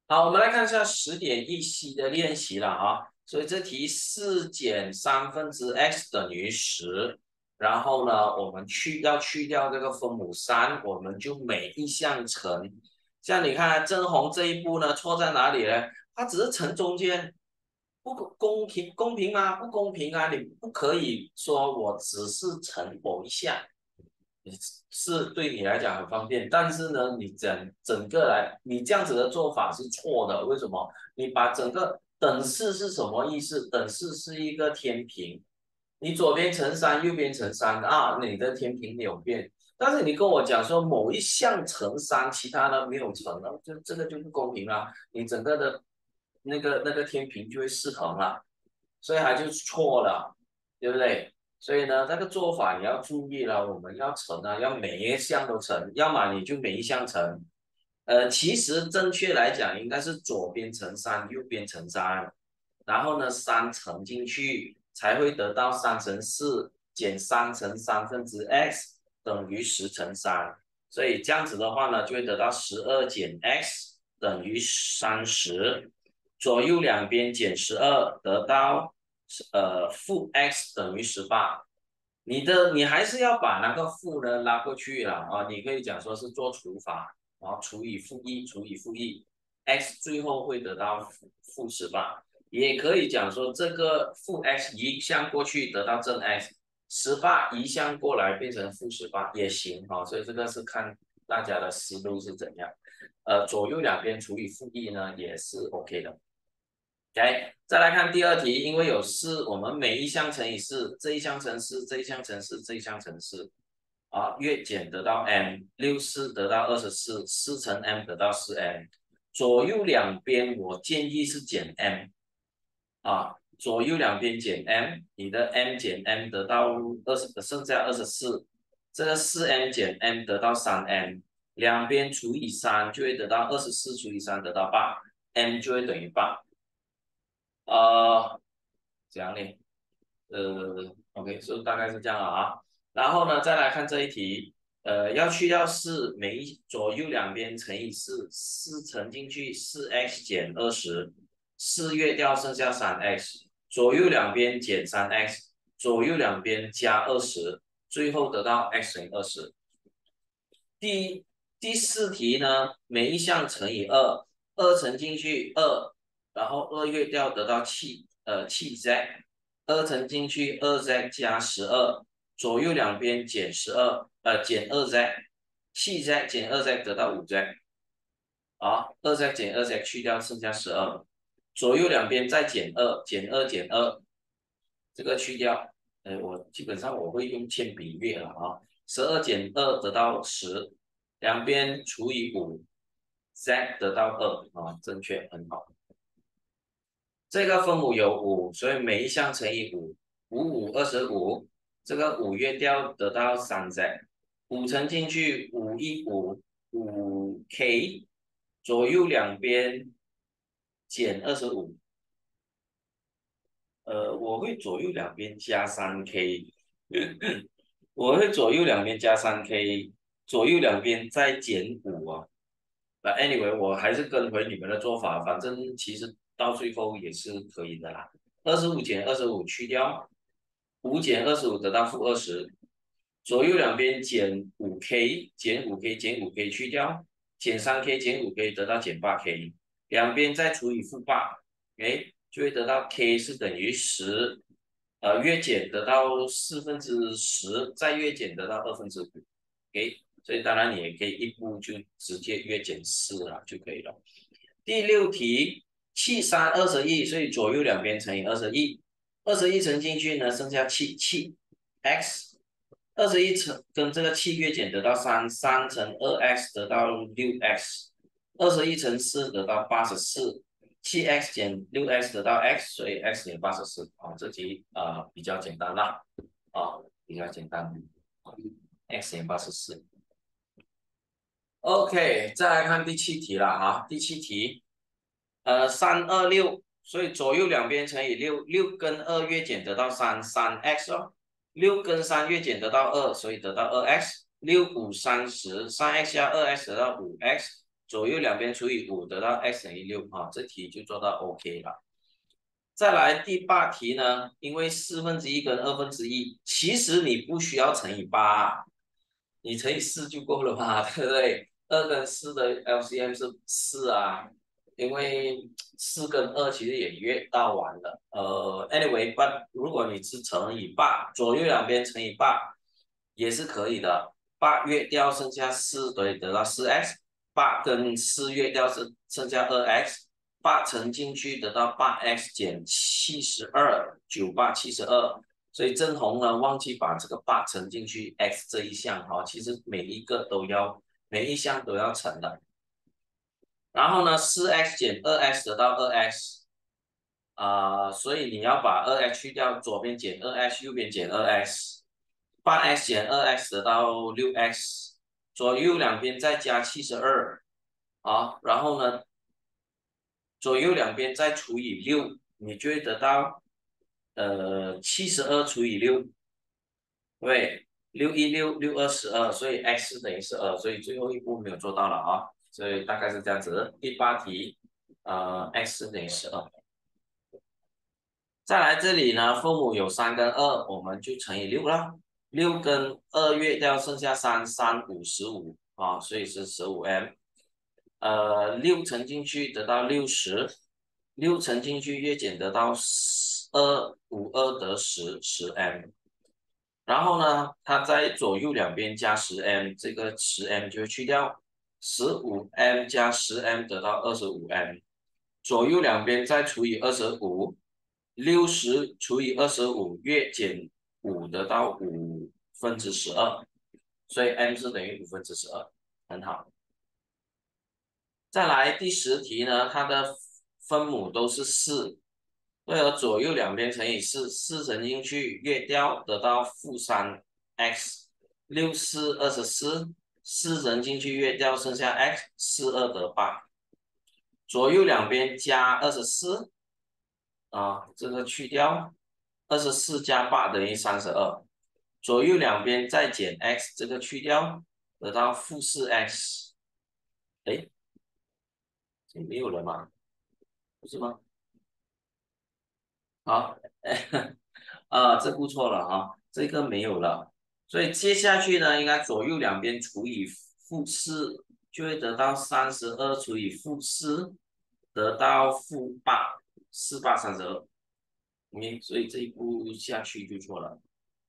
好，我们来看一下10.1c 的练习了啊。所以这题4减x 等于10，然后呢，我们要去掉这个分母3，我们就每一项乘。像你看正红这一步呢，错在哪里呢？它只是乘中间，不公平吗？不公平啊！你不可以说我只是乘某一项。是对你来讲很方便，但是呢，你整个来，你这样子的做法是错的。为什么？你把整个等式是什么意思？等式是一个天平，你左边乘3，右边乘3啊，你的天平没有变。但是你跟我讲说某一项乘3，其他的没有乘了，这个就不公平了。你整个的那个天平就会失衡了，所以它就错了，对不对？所以呢，这个做法你要注意了，我们要乘啊，要每一项都乘，要么你就每一项乘。其实正确来讲应该是左边乘3，右边乘3，然后呢3乘进去才会得到3乘4减3乘3分之 x 等于10乘3。所以这样子的话呢，就会得到12减 x 等于30，左右两边减12，得到负 x 等于18。你还是要把那个负呢拉过去了啊，你可以讲说是做除法，然后除以负1除以负1，x 最后会得到负18。也可以讲说这个负 x 移项过去得到正 x，18移项过来变成负18也行哈、所以这个是看大家的思路是怎样。左右两边除以负1呢也是 OK 的。OK，再来看第二题，因为有4，我们每一项乘以4，这一项乘4，这一项乘4，这一项乘4，啊，月减得到 m，64得到24，4乘m得到4m，左右两边我建议是减 m，啊，左右两边减 m，你的 m 减 m 得到剩下24，这个4m 减 m 得到3m，两边除以3就会得到24除以3得到8，m 就会等于8。这样呢？OK，所以大概是这样啊。然后呢，再来看这一题，要去掉4，左右两边乘以4，4乘进去4x 减20，4约掉剩下3x，左右两边减3x，左右两边加20，最后得到 x 乘以20。第四题呢，每一项乘以2，2乘进去2，然后2约掉得到7z，2乘进去2z 加12，左右两边减减2z，7z 减2z 得到5z，啊，2z 减2z 去掉剩下12，左右两边再减2，减2，这个去掉，我基本上我会用铅笔略了啊，12减2得到10，两边除以5，z 得到2啊，正确，很好。这个分母有5，所以每一项乘以5，5×5=25，这个5约掉得到3z，5乘进去5×5=5k，左右两边减25，我会左右两边加3k，我会左右两边加3k，左右两边再减5啊。那 anyway，我还是跟回你们的做法，反正其实到最后也是可以的啦。25减25去掉，5减25得到负20，左右两边减 5k，减 5k 减 5k 去掉，减3k 减 5k 得到减8k，两边再除以负8，哎，就会得到 k 是等于10，月减得到10/4，再月减得到5/5，OK，所以当然你也可以一步就直接月减4了就可以了。第六题，7×3=21，所以左右两边乘以21，21乘进去呢，剩下7x，21乘跟这个7月减得到3，3乘2x得到6x，21乘4得到84，7x减6x得到 x，所以 x 减84。啊，这题比较简单啦，比较简单，x 减84。OK，再来看第七题了啊，第七题，326，所以左右两边乘以6，6跟2月减得到3，3x 哦，6跟3月减得到2，所以得到2x，6×5=30，3x 加2x得到5x， 左右两边除以5得到 x 等于6啊，这题就做到 OK 了。再来第8题呢，因为1/4跟1/2，其实你不需要乘以8，你乘以4就够了嘛，对不对？2跟4的 LCM 是4啊，因为4跟2其实也约到完了。anyway，如果你是乘以8，左右两边乘以8也是可以的。8约掉剩下4，所以得到4x。8跟4约掉剩下2x。8乘进去得到8x 减72，9872，所以正红呢忘记把这个8乘进去 x 这一项哈，其实每一项都要乘的。然后呢4x 减2x 得到2x，所以你要把2x 去掉，左边减2x，右边减2x，8x 减2x 得到6x，左右两边再加72啊，然后呢？左右两边再除以6，你就会得到72除以6，对，616，6×2=12，所以 x 等于12，所以最后一步没有做到了啊，所以大概是这样子。第8题，x 等于12。再来这里呢，分母有3跟2，我们就乘以6了。6跟2约掉剩下3，3×5=15啊，所以是15m。6乘进去得到60，6乘进去越减得到2×5=2得10，10m。然后呢，它在左右两边加10m，这个10m 就会去掉，15m 加10m得到25m，左右两边再除以25，60除以25越减5得到12/5，所以 m 是等于12/5，很好。再来第10题呢，它的分母都是4，对而左右两边乘以4，4乘进去约掉得到-3x，6×4=24，4乘进去约掉剩下 x，42得8，左右两边加24啊，这个去掉，24加8等于32，左右两边再减 x，这个去掉得到-4x，哎，这没有了吗？不是吗？好，这不错了啊，这个没有了，所以接下去呢，应该左右两边除以-4，就会得到32除以-4，得到-8，4832。所以这一步下去就错了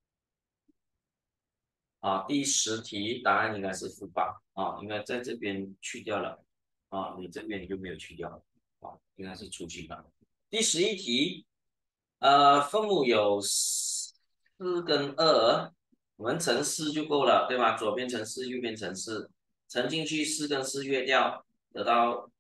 啊。第10题答案应该是-8啊，应该在这边去掉了啊，你这边就没有去掉啊，应该是出去了。第11题。分母有4跟2，我们乘4就够了，对吧？左边乘4，右边乘4，乘进去4跟4约掉，得到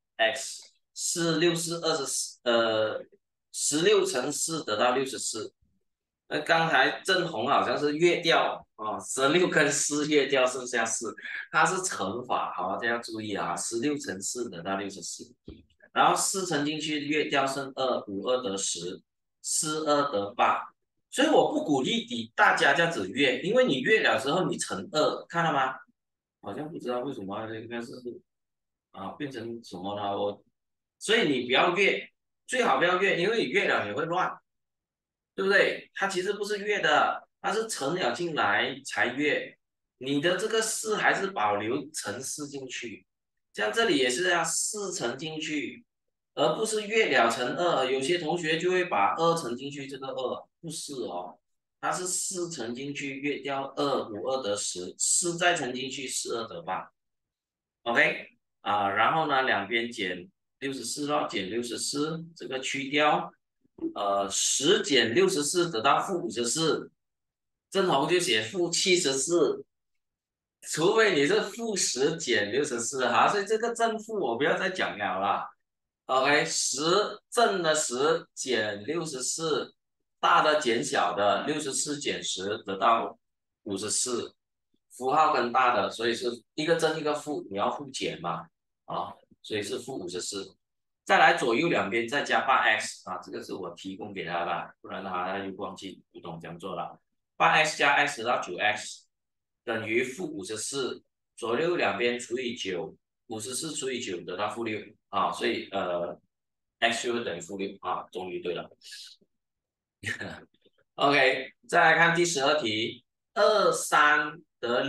x，4×6=24，16乘4得到64。刚才正红好像是约掉啊，16跟4约掉剩下4，它是乘法，好，这要注意啊，16乘4得到64，然后4乘进去约掉剩2，5×2得10，42得8，所以我不鼓励大家这样子约，因为你约了之后你乘2，看到吗？好像不知道为什么应该是变成什么呢？所以你不要越，最好不要越，因为你越了你会乱，对不对？它其实不是越的，它是乘了进来才越。你的这个4还是保留乘4进去，像这里也是要4乘进去，而不是越了乘2。有些同学就会把2乘进去，这个2不是哦，它是4乘进去越掉2，5×2得10，4再乘进去42得8。OK 然后呢两边减64咯，减64，这个去掉。10减64得到-54，正红就写-74，除非你是-10减64哈，所以这个正负我不要再讲了啦。OK，正的10减64，大的减小的64减10得到54，符号跟大的，所以是一个正一个负，你要负减嘛，所以是-54。再来左右两边再加8x 啊，这个是我提供给他的，不然他又忘记不懂怎样做了。8x 加 x 得到9x，等于-54，左右两边除以9， 54除以9得到-6啊，所以x 就会等于-6啊，终于对了。OK，再来看第12题，23得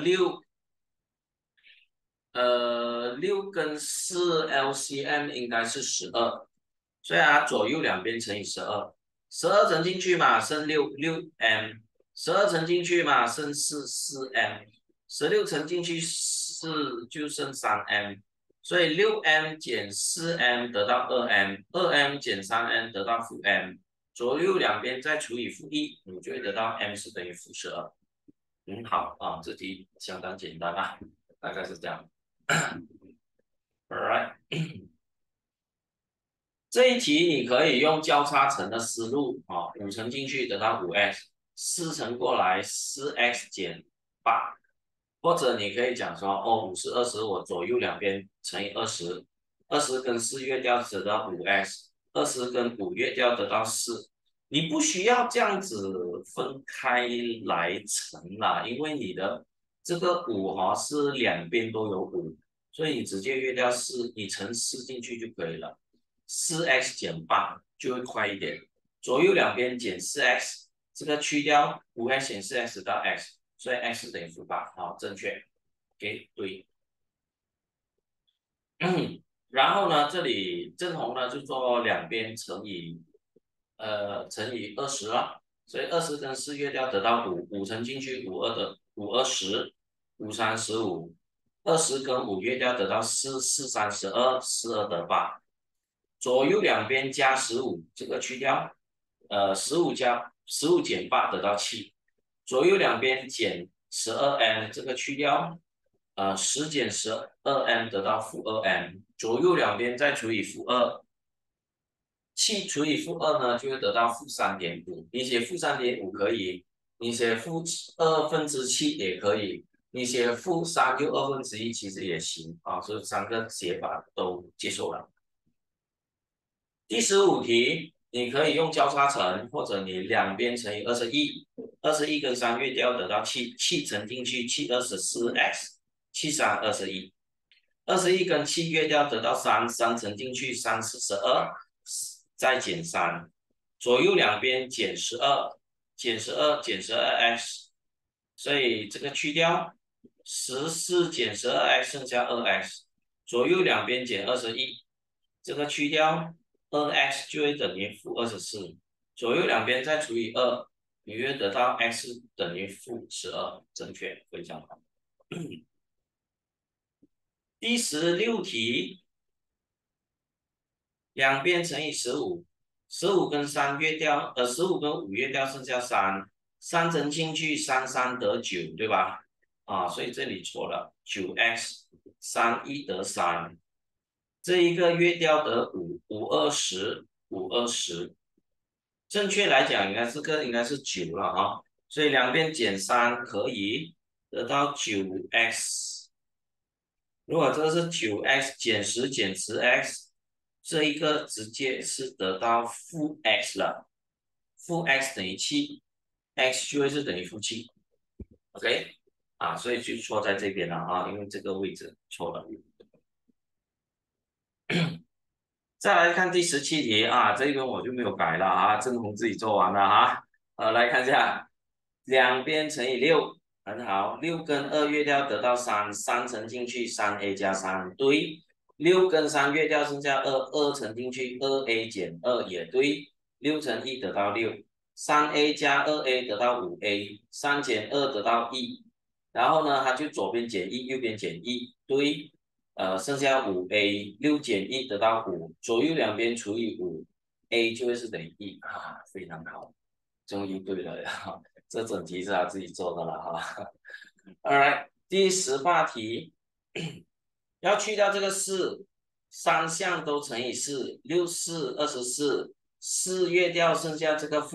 6，6跟4 LCM 应该是12，所以它左右两边乘以12，12乘进去嘛，剩6，6m，12乘进去嘛，剩4，4m，16乘进去4就剩3m，所以6m 减4m得到2m，2m 减3m得到-m，左右两边再除以-1，你就会得到 m 是等于-12。好啊，这题相当简单啊，大概是这样。Alright，这一题你可以用交叉乘的思路啊，5乘进去得到5x，4乘过来4x 减8，或者你可以讲说哦，5是20，我左右两边乘以20，20跟4约掉得到5x，20跟5约掉得到4。你不需要这样子分开来乘啦，因为你的这个5是两边都有5，所以你直接约掉4，你乘4进去就可以了。4x 减8就会快一点，左右两边减4x，这个去掉5x 减4x 到 x，所以 x 等于-8，好，正确。OK，对。然后呢，这里正红呢就做两边乘以20了，所以20跟4约掉得到5，5乘进去5×2=10，5×3=15，20跟5约掉得到4，4×3=12，12得8。左右两边加15，这个去掉15减8得到7，左右两边减12m，这个去掉10减12m得到-2m，左右两边再除以-2，7除以-2呢就会得到-3.5，你写-3.5可以，你写-7也可以，你写-3就1/2其实也行啊，所以3个写法都接受了。第15题，你可以用交叉乘，或者你两边乘以21，21跟3约掉得到7，7乘进去724x，7×3=21，21跟7约掉得到3，3乘进去3×4=12，再减3，左右两边减12，减12减12x，所以这个去掉14减12x剩下2x，左右两边减21，这个去掉2x 就会等于-24，左右两边再除以2，你会得到 x 等于-12，正确，非常好。第16题，两边乘以15，15跟3约掉，15跟5约掉剩下3，3乘进去3得9，对吧？啊，所以这里错了，9x，3得3，这一个约掉得5，5×20，5×20，正确来讲应该这个应该是9了哈，所以两边减3可以得到9x。如果这个是9x 减10减10x，这一个直接是得到-x 了，-x等于7，x 就会是等于-7。OK， 啊，所以就错在这边了啊，因为这个位置错了。再来看第17题啊，这个我就没有改了啊，正红自己做完了哈。来看一下，两边乘以6，很好，6跟2约掉得到3，3乘进去3a 加3，对，6跟3约掉剩下2，2乘进去2a 减2也对，6乘1得到6，3a 加2a得到5a，3减2得到1，然后呢，它就左边减1，右边减1，对。剩下5a，6减1得到5，左右两边除以5，a 就会是等于1啊，非常好，终于对了哈，这整题是他自己做的了哈。Alright，第18题，要去掉这个4，三项都乘以4，6×4=24，4约掉剩下这个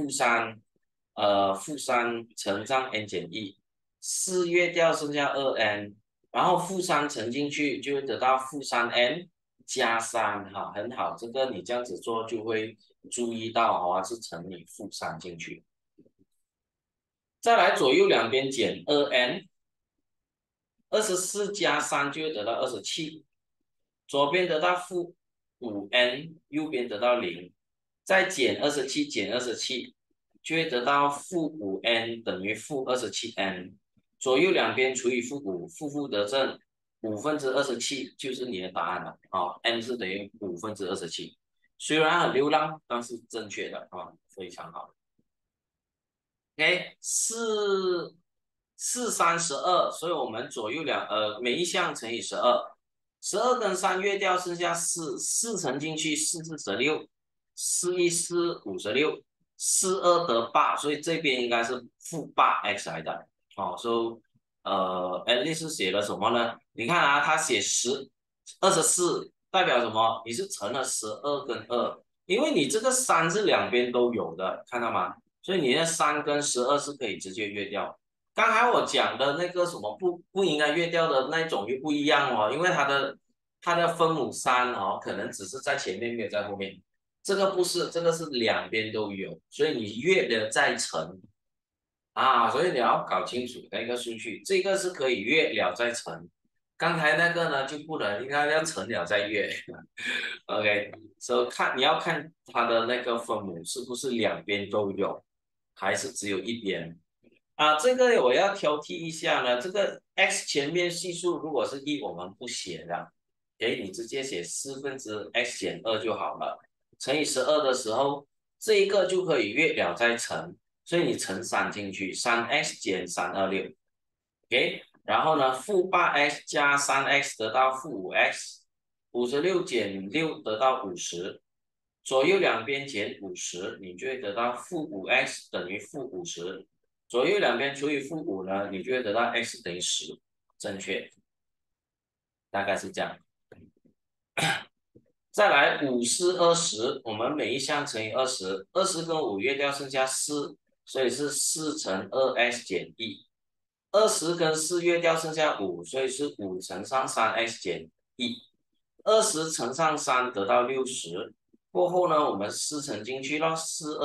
-3，-3乘上 n 减1，4约掉剩下2n。然后-3乘进去就会得到-3n 加3，哈，很好，这个你这样子做就会注意到是乘以-3进去。再来左右两边减2n，24加3就会得到27， 左边得到负5n，右边得到0，再减27减27，就会得到负5n等于负27n，左右两边除以负5，负得正27/5就是你的答案了啊，n 是等于27/5，虽然很流浪，但是正确的啊，非常好。OK，4×3=12，所以我们左右每一项乘以12，12跟3约掉，剩下4乘进去4×4=16，4×1=56，42得8，所以这边应该是负8x 来的。哦，所以Alice 写了什么呢？你看啊，他写24代表什么？你是乘了12跟2，因为你这个3是两边都有的，看到吗？所以你的3跟12是可以直接约掉。刚才我讲的那个什么不应该约掉的那一种又不一样哦，因为它的分母3哦，可能只是在前面没有在后面，这个不是，这个是两边都有，所以你约了再乘啊，所以你要搞清楚那个顺序，这个是可以约了再乘，刚才那个呢就不能，应该要乘了再约。OK，所以你要看它的那个分母是不是两边都有，还是只有一边啊？这个我要挑剔一下呢，这个 x 前面系数如果是1，我们不写的，给你直接写4分之x减2就好了。乘以12的时候，这一个就可以约了再乘，所以你乘3进去，3x 减326，OK，然后呢，负8x 加3x 得到负5x，56减6得到50，左右两边减50，你就会得到负5x等于负50，左右两边除以负5呢，你就会得到 x 等于10，正确，大概是这样。再来5×20，我们每一项乘以20，20跟5约掉剩下4，所以是4×2x 减1。20跟4约掉剩下5，所以是5×3x 减1。20乘上3得到60，过后呢，我们4乘进去了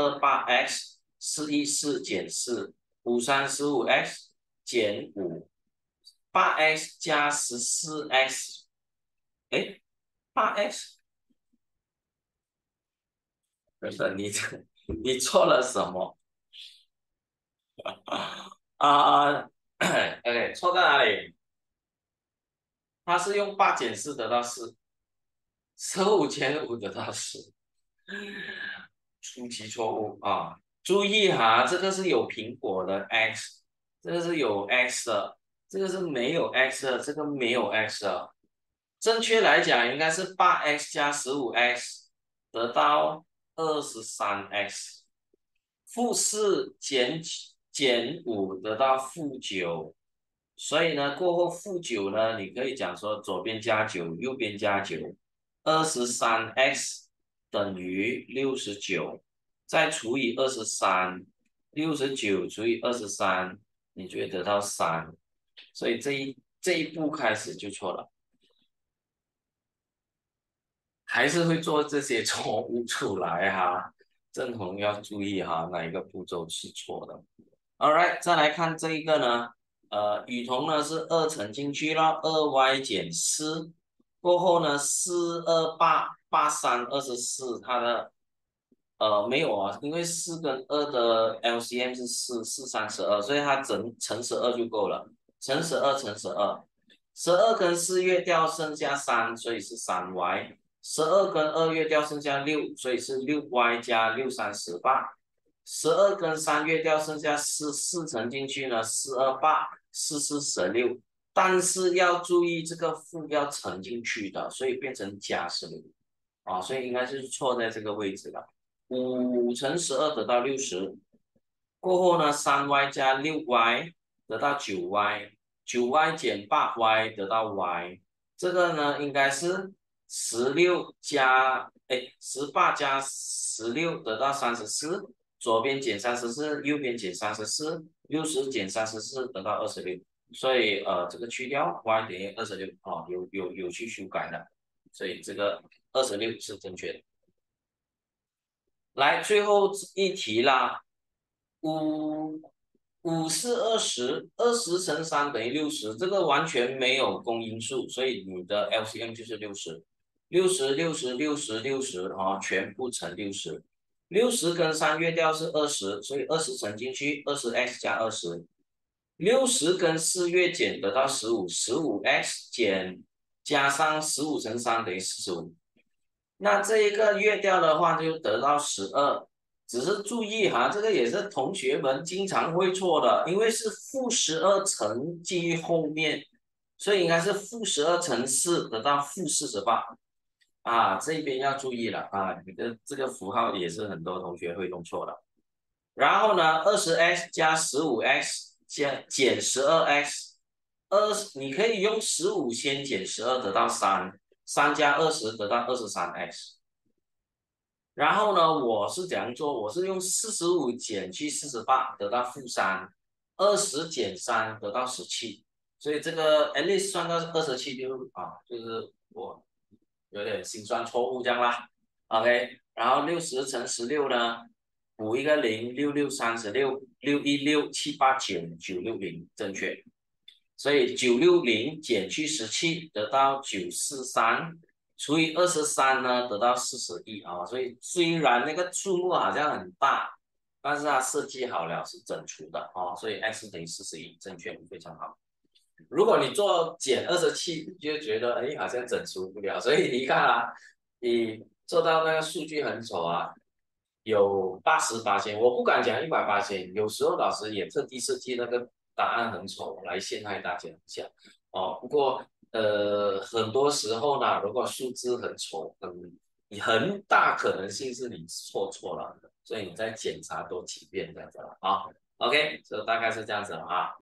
428x，414减4，5315x 减5，8x 加14x，哎，8x。不是你错了什么啊？OK，错在哪里？它是用8减4得到4，15减5得到10，初级错误啊！注意哈，这个是有苹果的 x，这个是有 x 的，这个是没有 x 的，这个没有 x 的。正确来讲应该是8x 加15x 得到23x。负4减5得到负9，所以呢，过后负9呢，你可以讲说左边加9，右边加9，23x 等于69，再除以23，69除以23，你就会得到3，所以这一步开始就错了，还是会做这些错误出来哈。正红要注意哈，哪一个步骤是错的。Alright，再来看这一个呢，雨桐呢是2乘进去了，2y 减4，过后呢4288324，它的没有啊，因为4跟2的 LCM 是4，4×3=12，所以它乘12就够了，乘12乘12，12跟4约掉剩下3，所以是3y，12跟2约掉剩下6，所以是6y 加6×3=18。12跟3约掉剩下4，4乘进去呢428，4×4=16，但是要注意这个负要乘进去的，所以变成加15啊，所以应该是错在这个位置了。5乘12得到60，过后呢3y 加6y 得到9y，9y 减8y 得到 y，这个呢应该是18加16得到34，左边减34，右边减34，60减34得到26，所以这个去掉 y 等于26啊，有去修改的，所以这个26是正确的。来，最后一题啦，五5×4=20，20乘3等于60，这个完全没有公因数，所以你的 LCM 就是60。 60啊，全部乘60。60跟3约掉是20，所以20乘进去，20x 加20。60跟4月减得到15，15x 减加上15乘3等于45。那这一个月掉的话就得到12，只是注意哈，这个也是同学们经常会错的，因为是-12乘进后面，所以应该是-12乘4得到-48啊，这边要注意了啊，你的这个符号也是很多同学会弄错的。然后呢，20x 加15x 减12x，你可以用15先减12得到3加20得到23x。然后呢，我是怎样做？我是用45减去48得到-3，20减3得到17，所以这个 at least 算到27就是我有点心算错误这样啦。OK，然后60乘16呢，补一个零，6636，616，789，960正确。所以960减去17得到943，除以23呢得到41啊。所以虽然那个数目好像很大，但是它设计好了是整除的啊，所以 x 等于41，正确，非常好。如果你做减27，就觉得哎好像整除不了，所以你看啊，你做到那个数据很丑啊，有88千，我不敢讲100%，有时候老师也特地设计那个答案很丑来陷害大家一下哦。不过很多时候呢，如果数字很丑，你很大可能性是你错了，所以你再检查多几遍这样子了啊。OK，这大概是这样子了啊。